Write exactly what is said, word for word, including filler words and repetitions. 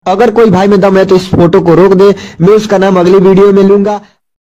अगर कोई भाई में दम है तो इस फोटो को रोक दे, मैं उसका नाम अगली वीडियो में लूंगा।